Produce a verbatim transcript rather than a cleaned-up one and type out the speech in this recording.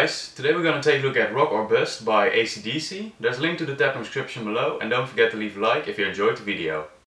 guys, today we're going to take a look at Rock or Bust by A C D C. There's a link to the tab in the description below, and don't forget to leave a like if you enjoyed the video.